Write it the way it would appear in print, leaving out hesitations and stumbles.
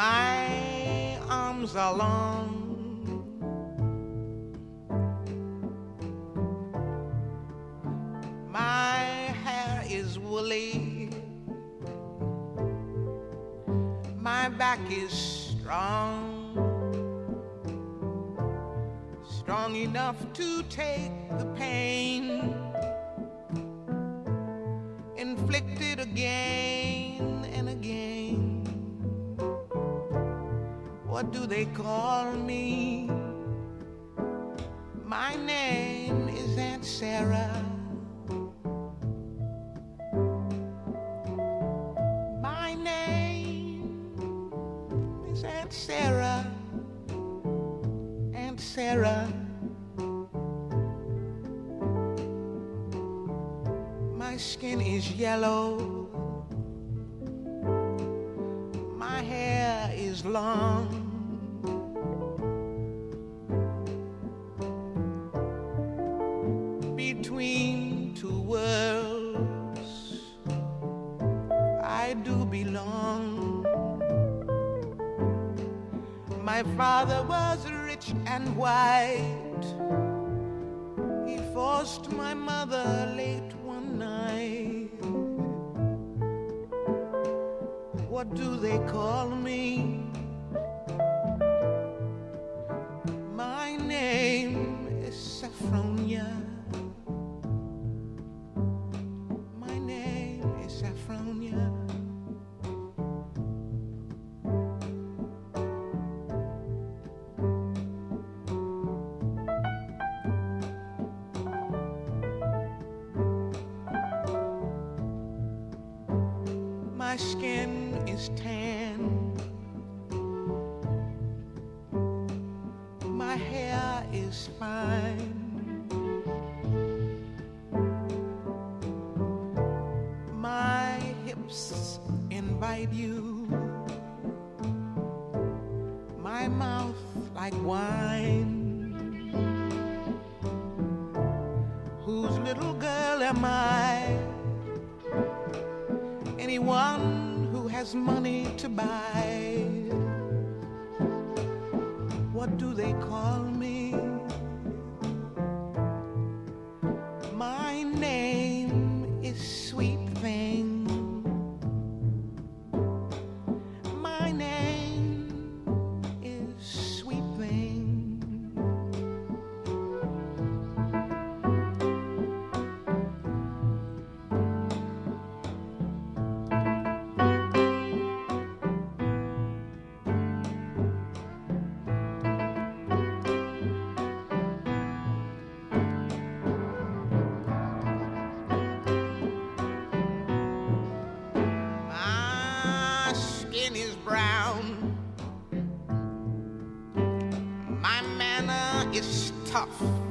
My arms are long, my hair is woolly, my back is strong, strong enough to take the pain inflicted again and again. What do they call me? My name is Aunt Sarah. My name is Aunt Sarah. Aunt Sarah. My skin is yellow. My hair is long. Between two worlds I do belong. My father was rich and white. He forced my mother late one night. What do they call me? My name is Saffronia. My name is Saffronia. My skin is tan. My hair is fine. My hips invite you. My mouth like wine. Whose little girl am I? Anyone who has money to buy. What do they call me? My name is Sweet Thing. My name is Sweet Thing. Skin is brown. My manner is tough.